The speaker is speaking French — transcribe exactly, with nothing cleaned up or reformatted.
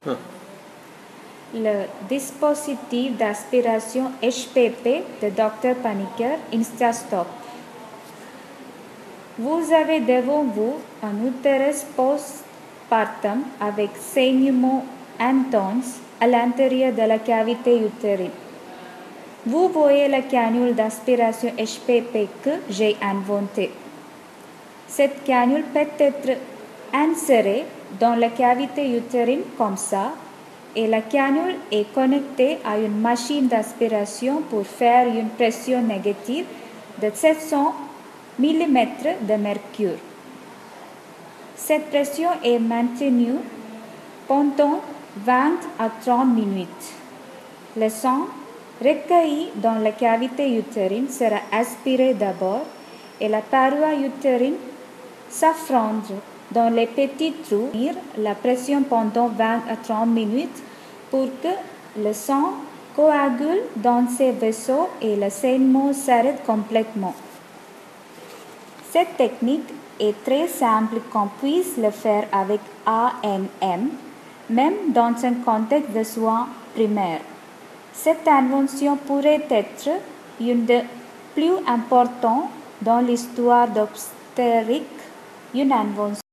Hein. Le dispositif d'aspiration H P P de docteur Paniker Instastop. Vous avez devant vous un utérus postpartum avec saignement intense à l'intérieur de la cavité utérine. Vous voyez la canule d'aspiration H P P que j'ai inventée. Cette canule peut être insérée dans la cavité utérine comme ça, et la canule est connectée à une machine d'aspiration pour faire une pression négative de sept cents millimètres de mercure. Cette pression est maintenue pendant vingt à trente minutes. Le sang recueilli dans la cavité utérine sera aspiré d'abord et la paroi utérine s'affronte dans les petits trous, la pression pendant vingt à trente minutes pour que le sang coagule dans ces vaisseaux et le saignement s'arrête complètement. Cette technique est très simple qu'on puisse le faire avec A N M, même dans un contexte de soins primaires. Cette invention pourrait être une des plus importantes dans l'histoire d'obstétrique, une invention